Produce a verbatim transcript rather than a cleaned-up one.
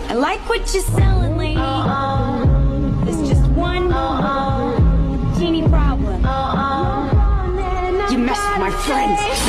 I like what you're selling, lady. There's just one teeny problem. You messed with my friends.